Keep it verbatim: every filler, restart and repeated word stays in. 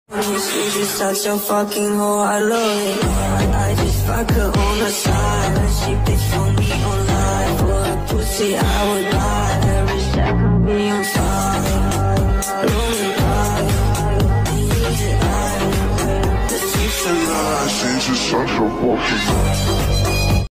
She's just such a fucking whore, I love it. I, I just fuck her on the side. She bitch on me online. For a pussy I would die. Every second be on fire. Lonely ride. Easy eye. The six and nine. She's just such a fucking